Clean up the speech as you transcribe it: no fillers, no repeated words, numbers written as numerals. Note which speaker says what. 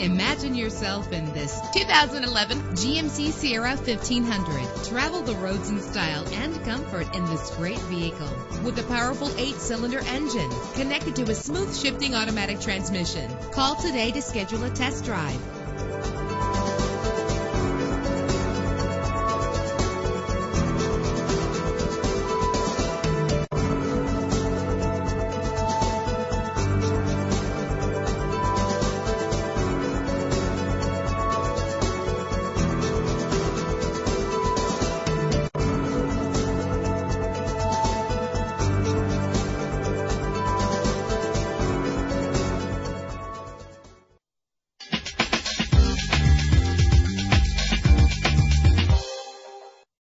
Speaker 1: Imagine yourself in this 2011 GMC Sierra 1500. Travel the roads in style and comfort in this great vehicle. With a powerful 8-cylinder engine connected to a smooth shifting automatic transmission. Call today to schedule a test drive.